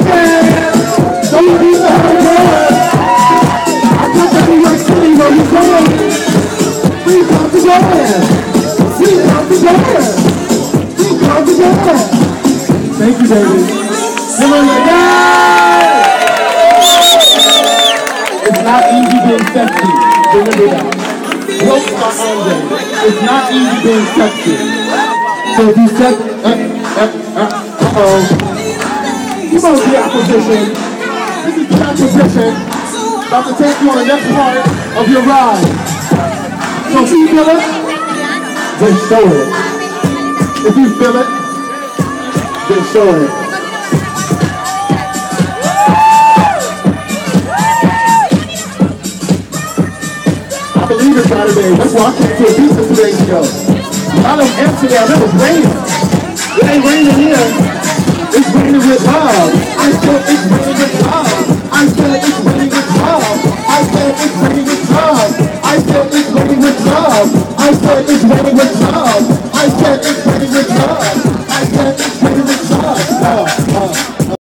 Don't be so good. I come to New York City where you going. We come together. We come together. We come together. Thank you, baby. Come on, yeah! It's not easy being sexy. Remember that. Broke my own day. It's not easy being sexy. So if you said, uh-oh. Come on, the opposition. This is the opposition. About to take you on the next part of your ride. So if you feel it, then show it. If you feel it, then show it. I believe it's Saturday. Let's walk into a pizza today's show. Out of Amsterdam, it was raining. It ain't raining here. It's raining with love. I said it's raining with love. I said it's raining with love. I said it's raining with love. I said it's raining with love. I said it's raining with love. I said it's